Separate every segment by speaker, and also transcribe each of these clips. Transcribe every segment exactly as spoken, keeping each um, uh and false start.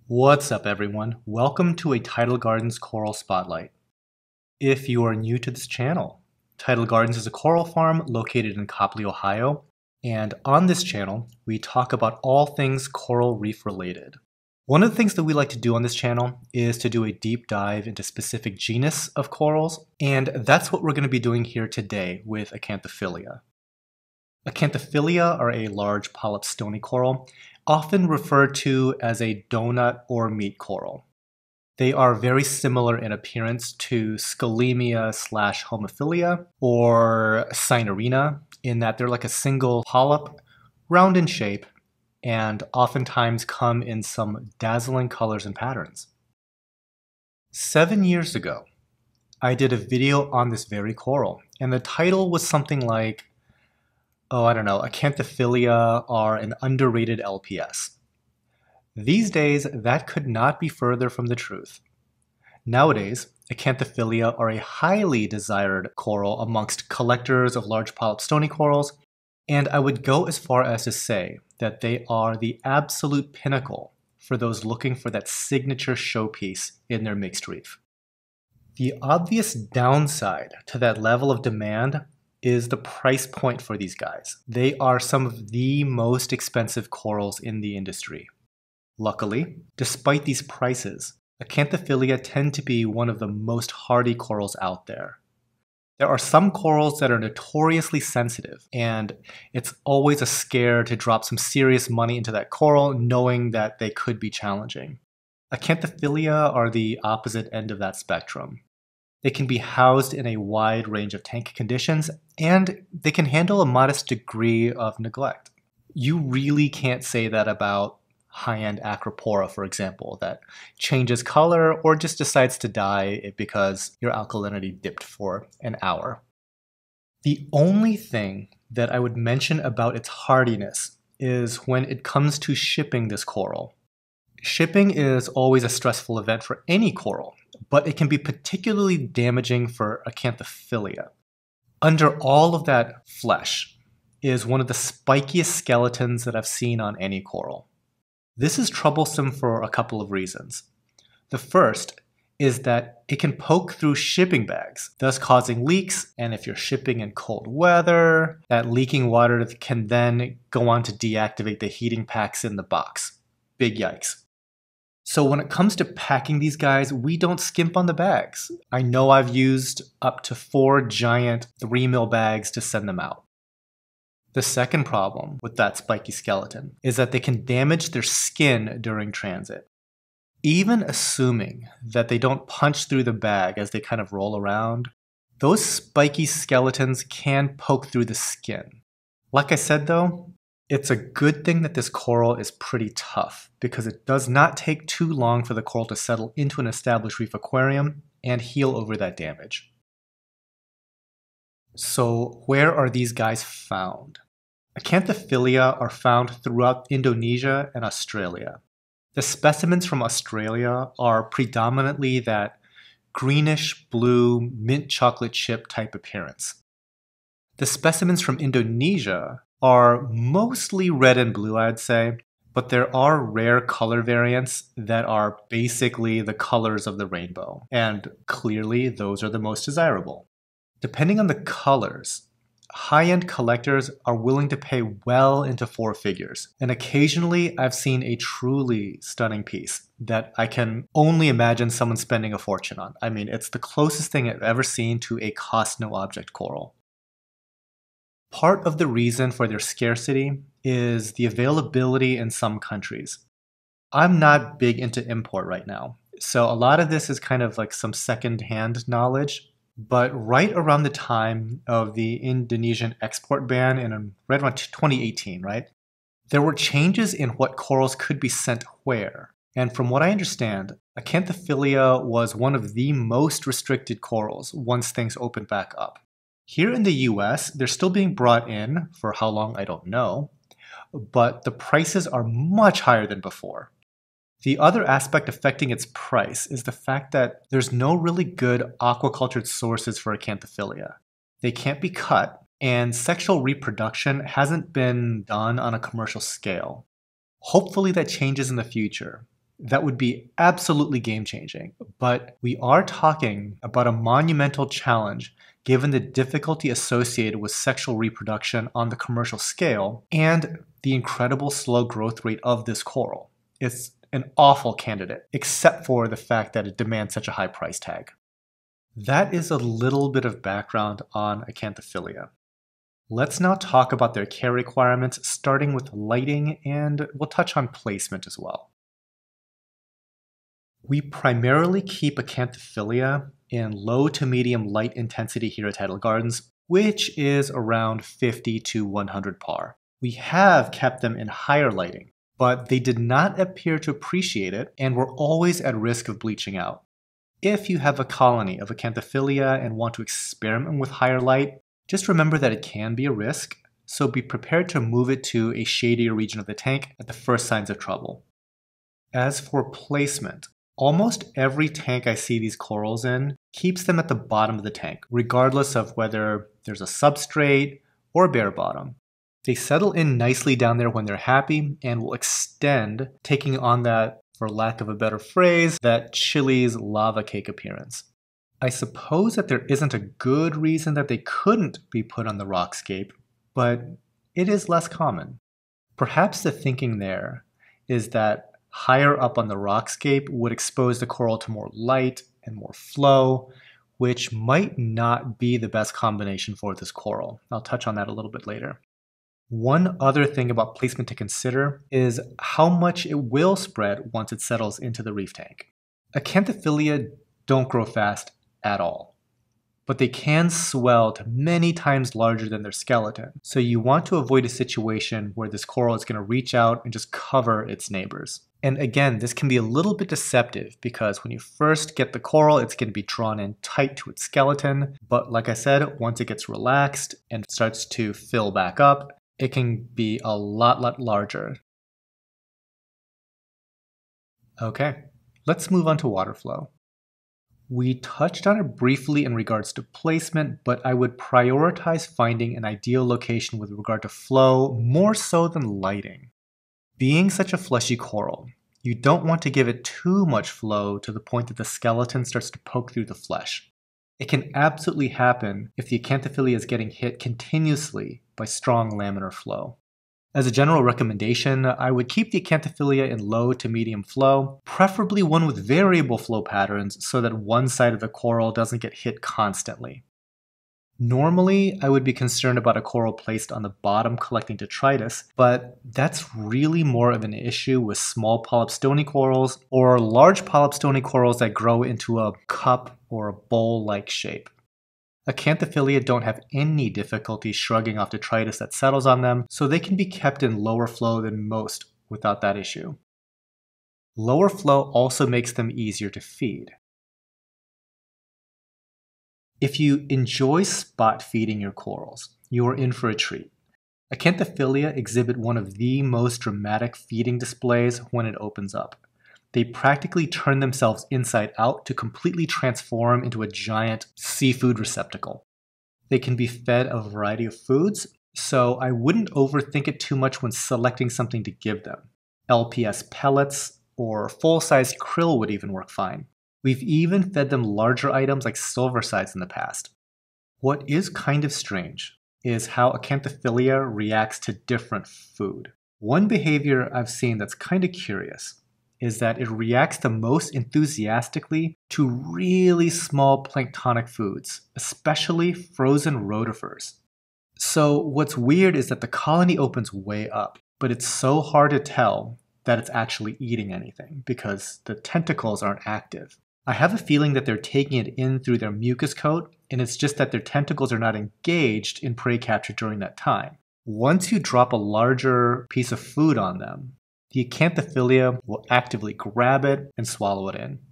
Speaker 1: What's up, everyone? Welcome to a Tidal Gardens Coral Spotlight. If you are new to this channel, Tidal Gardens is a coral farm located in Copley, Ohio, and on this channel, we talk about all things coral reef related. One of the things that we like to do on this channel is to do a deep dive into specific genus of corals, and that's what we're going to be doing here today with Acanthophilia. Acanthophilia are a large polyp stony coral, often referred to as a donut or meat coral. They are very similar in appearance to Scalemia slash Homophilia or Cynarina in that they're like a single polyp, round in shape, and oftentimes come in some dazzling colors and patterns. Seven years ago, I did a video on this very coral, and the title was something like oh, I don't know, Acanthophilia are an underrated L P S. These days, that could not be further from the truth. Nowadays, Acanthophilia are a highly desired coral amongst collectors of large polyp stony corals, and I would go as far as to say that they are the absolute pinnacle for those looking for that signature showpiece in their mixed reef. The obvious downside to that level of demand is the price point for these guys. They are some of the most expensive corals in the industry. Luckily, despite these prices, Acanthophilia tend to be one of the most hardy corals out there. There are some corals that are notoriously sensitive, and it's always a scare to drop some serious money into that coral knowing that they could be challenging. Acanthophilia are the opposite end of that spectrum. They can be housed in a wide range of tank conditions, and they can handle a modest degree of neglect. You really can't say that about high-end Acropora, for example, that changes color or just decides to die because your alkalinity dipped for an hour. The only thing that I would mention about its hardiness is when it comes to shipping this coral. Shipping is always a stressful event for any coral, but it can be particularly damaging for Acanthophilia. Under all of that flesh is one of the spikiest skeletons that I've seen on any coral. This is troublesome for a couple of reasons. The first is that it can poke through shipping bags, thus causing leaks, and if you're shipping in cold weather, that leaking water can then go on to deactivate the heating packs in the box. Big yikes. So when it comes to packing these guys, we don't skimp on the bags. I know I've used up to four giant three mil bags to send them out. The second problem with that spiky skeleton is that they can damage their skin during transit. Even assuming that they don't punch through the bag as they kind of roll around, those spiky skeletons can poke through the skin. Like I said though, it's a good thing that this coral is pretty tough because it does not take too long for the coral to settle into an established reef aquarium and heal over that damage. So where are these guys found? Acanthophilia are found throughout Indonesia and Australia. The specimens from Australia are predominantly that greenish blue mint chocolate chip type appearance. The specimens from Indonesia are mostly red and blue, I'd say, but there are rare color variants that are basically the colors of the rainbow, and clearly those are the most desirable. Depending on the colors, high-end collectors are willing to pay well into four figures, and occasionally I've seen a truly stunning piece that I can only imagine someone spending a fortune on. I mean, it's the closest thing I've ever seen to a cost-no-object coral. Part of the reason for their scarcity is the availability in some countries. I'm not big into import right now, so a lot of this is kind of like some second-hand knowledge, but right around the time of the Indonesian export ban in right around twenty eighteen, right, there were changes in what corals could be sent where. And from what I understand, Acanthophilia was one of the most restricted corals once things opened back up. Here in the U S, they're still being brought in, for how long I don't know, but the prices are much higher than before. The other aspect affecting its price is the fact that there's no really good aquacultured sources for Acanthophilia. They can't be cut, and sexual reproduction hasn't been done on a commercial scale. Hopefully that changes in the future, That would be absolutely game-changing, but we are talking about a monumental challenge given the difficulty associated with sexual reproduction on the commercial scale and the incredible slow growth rate of this coral. It's an awful candidate, except for the fact that it demands such a high price tag. That is a little bit of background on Acanthophilia. Let's now talk about their care requirements, starting with lighting, and we'll touch on placement as well. We primarily keep Acanthophilia in low to medium light intensity here at Tidal Gardens, which is around fifty to one hundred par. We have kept them in higher lighting, but they did not appear to appreciate it and were always at risk of bleaching out. If you have a colony of Acanthophilia and want to experiment with higher light, just remember that it can be a risk, so be prepared to move it to a shadier region of the tank at the first signs of trouble. As for placement, almost every tank I see these corals in keeps them at the bottom of the tank, regardless of whether there's a substrate or bare bottom. They settle in nicely down there when they're happy and will extend, taking on that, for lack of a better phrase, that Chili's lava cake appearance. I suppose that there isn't a good reason that they couldn't be put on the rockscape, but it is less common. Perhaps the thinking there is that higher up on the rockscape would expose the coral to more light and more flow, which might not be the best combination for this coral. I'll touch on that a little bit later. One other thing about placement to consider is how much it will spread once it settles into the reef tank. Acanthophilia don't grow fast at all, but they can swell to many times larger than their skeleton. So you want to avoid a situation where this coral is going to reach out and just cover its neighbors. And again, this can be a little bit deceptive because when you first get the coral, it's going to be drawn in tight to its skeleton. But like I said, once it gets relaxed and starts to fill back up, it can be a lot, lot larger. Okay, let's move on to water flow. We touched on it briefly in regards to placement, but I would prioritize finding an ideal location with regard to flow more so than lighting. Being such a fleshy coral, you don't want to give it too much flow to the point that the skeleton starts to poke through the flesh. It can absolutely happen if the Acanthophilia is getting hit continuously by strong laminar flow. As a general recommendation, I would keep the Acanthophilia in low to medium flow, preferably one with variable flow patterns so that one side of the coral doesn't get hit constantly. Normally, I would be concerned about a coral placed on the bottom collecting detritus, but that's really more of an issue with small polyp stony corals or large polyp stony corals that grow into a cup or a bowl-like shape. Acanthophilia don't have any difficulty shrugging off detritus that settles on them, so they can be kept in lower flow than most without that issue. Lower flow also makes them easier to feed. If you enjoy spot feeding your corals, you are in for a treat. Acanthophilia exhibit one of the most dramatic feeding displays when it opens up. They practically turn themselves inside out to completely transform into a giant seafood receptacle. They can be fed a variety of foods, so I wouldn't overthink it too much when selecting something to give them. L P S pellets or full-size krill would even work fine. We've even fed them larger items like silversides in the past. What is kind of strange is how Acanthophilia reacts to different food. One behavior I've seen that's kind of curious is that it reacts the most enthusiastically to really small planktonic foods, especially frozen rotifers. So what's weird is that the colony opens way up, but it's so hard to tell that it's actually eating anything because the tentacles aren't active. I have a feeling that they're taking it in through their mucus coat, and it's just that their tentacles are not engaged in prey capture during that time. Once you drop a larger piece of food on them, the Acanthophilia will actively grab it and swallow it in.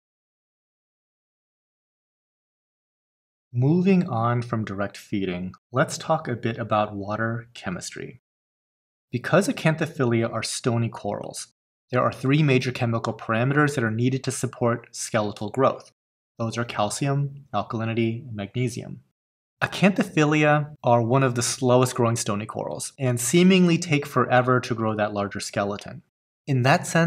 Speaker 1: Moving on from direct feeding, let's talk a bit about water chemistry. Because Acanthophilia are stony corals, there are three major chemical parameters that are needed to support skeletal growth. Those are calcium, alkalinity, and magnesium. Acanthophilia are one of the slowest growing stony corals and seemingly take forever to grow that larger skeleton. In that sense,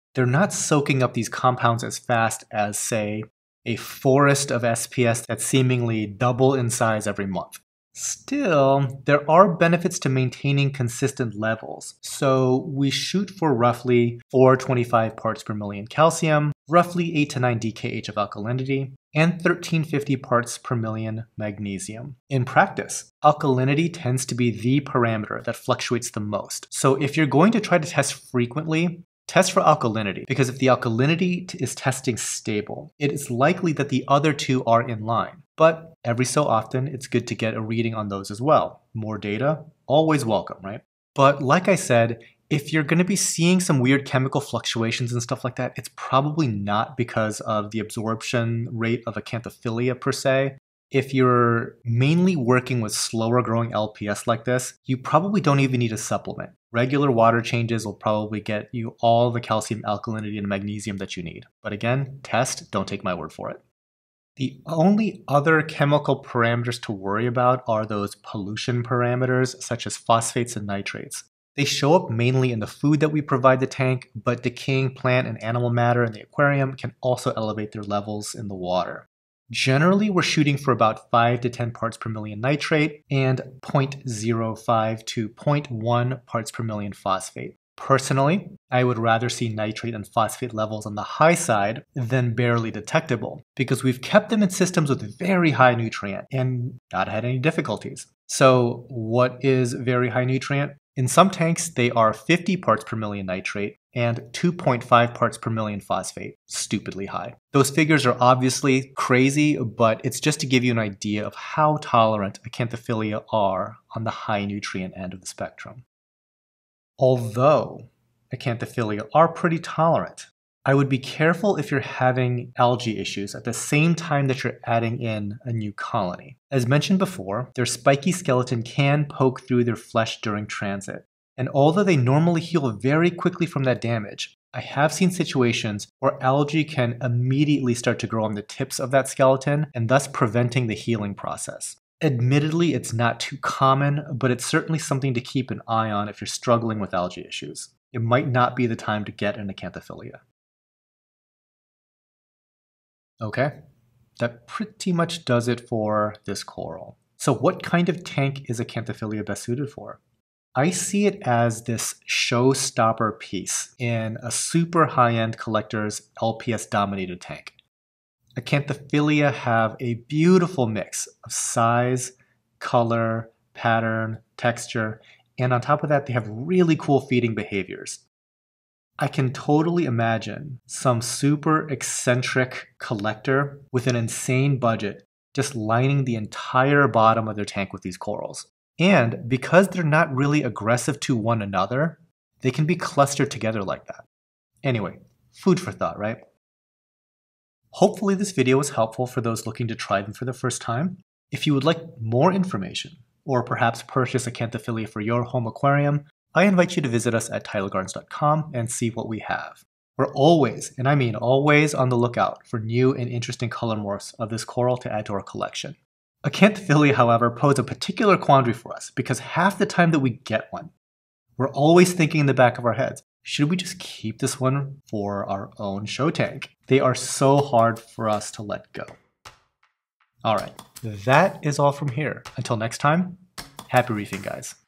Speaker 1: they're not soaking up these compounds as fast as, say, a forest of S P S that seemingly double in size every month. Still, there are benefits to maintaining consistent levels, so we shoot for roughly four hundred twenty-five parts per million calcium, roughly eight to nine D K H of alkalinity, and thirteen fifty parts per million magnesium. In practice, alkalinity tends to be the parameter that fluctuates the most, so if you're going to try to test frequently, test for alkalinity, because if the alkalinity is testing stable, it is likely that the other two are in line. But every so often, it's good to get a reading on those as well. More data, always welcome, right? But like I said, if you're going to be seeing some weird chemical fluctuations and stuff like that, it's probably not because of the absorption rate of acanthophilia per se. If you're mainly working with slower growing L P S like this, you probably don't even need a supplement. Regular water changes will probably get you all the calcium, alkalinity, and magnesium that you need. But again, test, don't take my word for it. The only other chemical parameters to worry about are those pollution parameters, such as phosphates and nitrates. They show up mainly in the food that we provide the tank, but decaying plant and animal matter in the aquarium can also elevate their levels in the water. Generally, we're shooting for about five to ten parts per million nitrate and zero point zero five to zero point one parts per million phosphate. Personally, I would rather see nitrate and phosphate levels on the high side than barely detectable, because we've kept them in systems with very high nutrient and not had any difficulties. So what is very high nutrient? In some tanks, they are fifty parts per million nitrate and two point five parts per million phosphate. Stupidly high. Those figures are obviously crazy, but it's just to give you an idea of how tolerant acanthophilia are on the high nutrient end of the spectrum. Although acanthophilia are pretty tolerant, I would be careful if you're having algae issues at the same time that you're adding in a new colony. As mentioned before, their spiky skeleton can poke through their flesh during transit. And although they normally heal very quickly from that damage, I have seen situations where algae can immediately start to grow on the tips of that skeleton and thus preventing the healing process. Admittedly, it's not too common, but it's certainly something to keep an eye on if you're struggling with algae issues. It might not be the time to get an acanthophilia. Okay, that pretty much does it for this coral. So what kind of tank is acanthophilia best suited for? I see it as this showstopper piece in a super high-end collector's L P S-dominated tank. Acanthophilia have a beautiful mix of size, color, pattern, texture, and on top of that, they have really cool feeding behaviors. I can totally imagine some super eccentric collector with an insane budget just lining the entire bottom of their tank with these corals. And because they're not really aggressive to one another, they can be clustered together like that. Anyway, food for thought, right? Hopefully this video was helpful for those looking to try them for the first time. If you would like more information, or perhaps purchase acanthophilia for your home aquarium, I invite you to visit us at tidal gardens dot com and see what we have. We're always, and I mean always, on the lookout for new and interesting color morphs of this coral to add to our collection. Acanthophilia, however, pose a particular quandary for us because half the time that we get one, we're always thinking in the back of our heads, should we just keep this one for our own show tank? They are so hard for us to let go. All right, that is all from here. Until next time, happy reefing, guys.